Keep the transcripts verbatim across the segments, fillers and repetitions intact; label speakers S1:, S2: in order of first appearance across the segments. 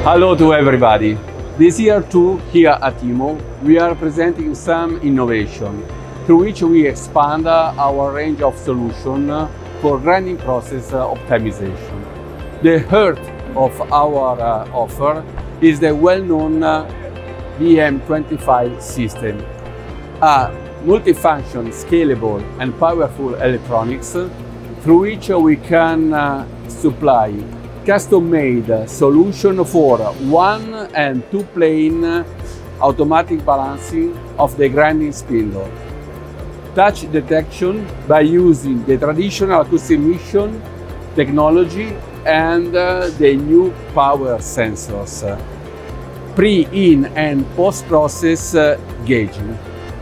S1: Hello to everybody. This year too, here at I M O, we are presenting some innovation through which we expand our range of solutions for grinding process optimization. The heart of our uh, offer is the well-known uh, B M twenty-five system, a multifunction, scalable and powerful electronics through which we can uh, supply custom-made solution for one and two plane automatic balancing of the grinding spindle. Touch detection by using the traditional acoustic emission technology and uh, the new power sensors. Pre, in and post-process uh, gauging.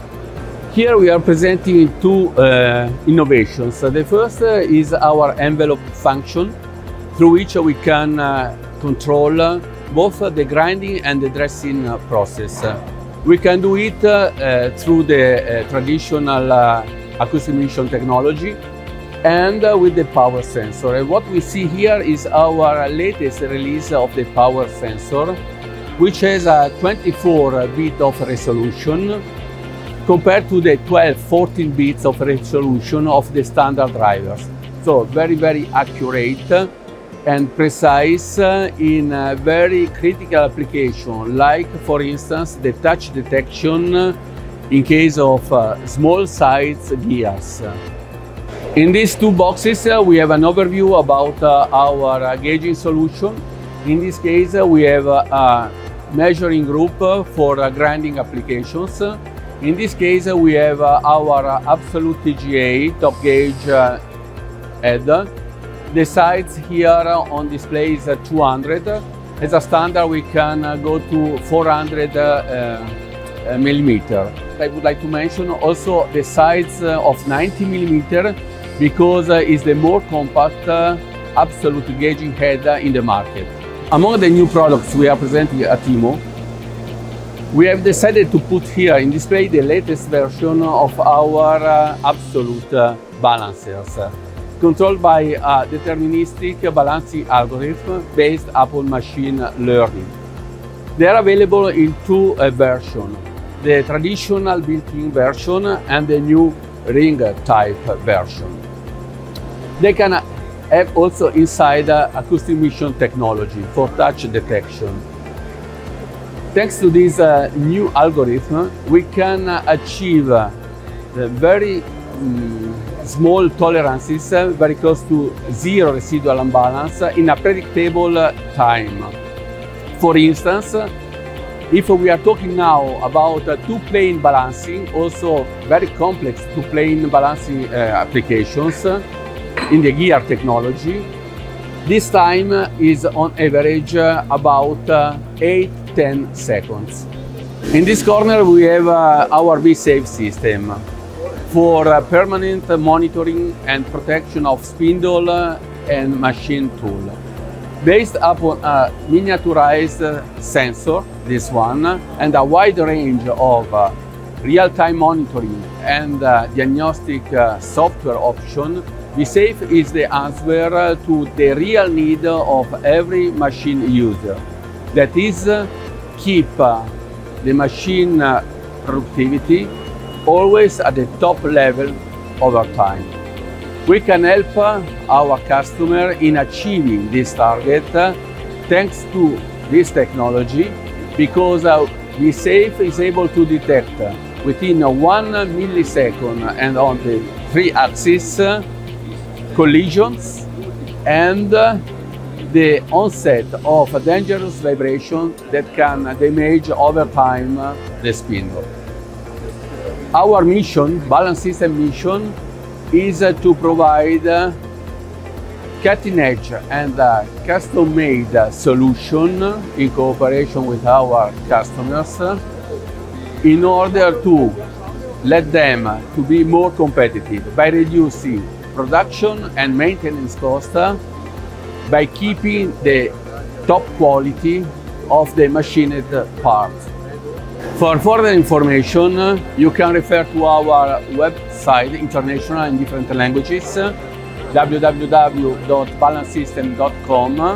S1: Here we are presenting two uh, innovations. The first uh, is our envelope function, through which we can uh, control uh, both uh, the grinding and the dressing uh, process. Uh, we can do it uh, uh, through the uh, traditional uh, acoustic emission technology and uh, with the power sensor. And what we see here is our latest release of the power sensor, which has a twenty-four bit of resolution compared to the twelve, fourteen bits of resolution of the standard drivers. So very, very accurate and precise in a very critical application, like for instance the touch detection in case of uh, small size gears. In these two boxes uh, we have an overview about uh, our uh, gauging solution. In this case uh, we have uh, a measuring group uh, for uh, grinding applications. In this case uh, we have uh, our uh, absolute T G A top gauge uh, head. The size here on display is two hundred. As a standard, we can go to four hundred uh, millimeter. I would like to mention also the size of ninety millimeter because it's the more compact absolute gauging head in the market. Among the new products we are presenting at I M O, we have decided to put here in display the latest version of our absolute balancers, controlled by a deterministic balancing algorithm based upon machine learning. They are available in two uh, versions, the traditional built-in version and the new ring type version. They can have also inside uh, acoustic emission technology for touch detection. Thanks to this uh, new algorithm, we can uh, achieve uh, the very um, small tolerances, uh, very close to zero residual imbalance uh, in a predictable uh, time. For instance, uh, if we are talking now about uh, two-plane balancing, also very complex two-plane balancing uh, applications uh, in the gear technology, this time uh, is on average uh, about uh, eight to ten seconds. In this corner we have uh, our V-Save system for uh, permanent monitoring and protection of spindle uh, and machine tool. Based upon a miniaturized uh, sensor, this one, and a wide range of uh, real-time monitoring and uh, diagnostic uh, software option, V-Save is the answer uh, to the real need of every machine user. That is, uh, keep uh, the machine uh, productivity always at the top level over time. We can help uh, our customer in achieving this target uh, thanks to this technology, because uh, V-Save is able to detect uh, within uh, one millisecond and on the three axes uh, collisions and uh, the onset of a dangerous vibration that can damage over time uh, the spindle. Our mission, Balance System mission, is uh, to provide uh, cutting-edge and uh, custom-made uh, solution in cooperation with our customers uh, in order to let them uh, to be more competitive by reducing production and maintenance costs, uh, by keeping the top quality of the machined parts. For further information, you can refer to our website, international in different languages, w w w dot balance system dot com,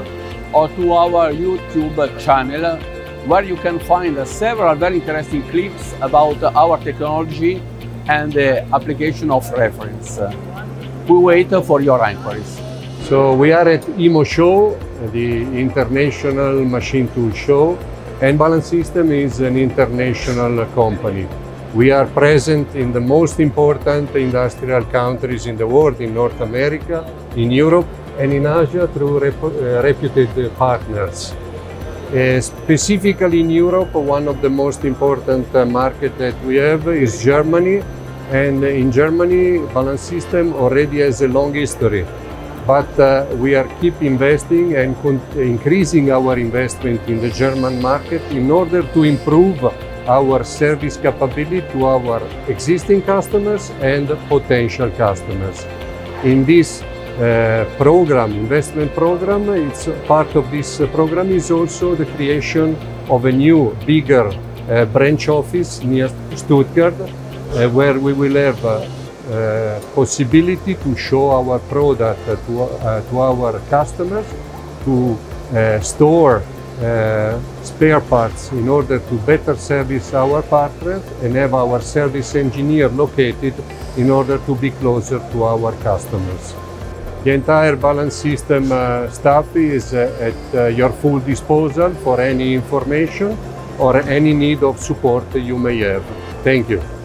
S1: or to our YouTube channel, where you can find several very interesting clips about our technology and the application of reference. We wait for your inquiries.
S2: So we are at I M O Show, the International Machine Tool Show, and Balance System is an international company. We are present in the most important industrial countries in the world, in North America, in Europe, and in Asia through rep uh, reputed partners. Uh, specifically in Europe, one of the most important uh, markets that we have is Germany, and in Germany Balance System already has a long history, but uh, we are keep investing and increasing our investment in the German market in order to improve our service capability to our existing customers and potential customers. In this uh, program, investment program, it's part of this program is also the creation of a new, bigger uh, branch office near Stuttgart, uh, where we will have uh, uh, possibility to show our product to, uh, to our customers, to uh, store Uh, spare parts in order to better service our partners, and have our service engineer located in order to be closer to our customers. The entire Balance System uh, staff is uh, at uh, your full disposal for any information or any need of support you may have. Thank you.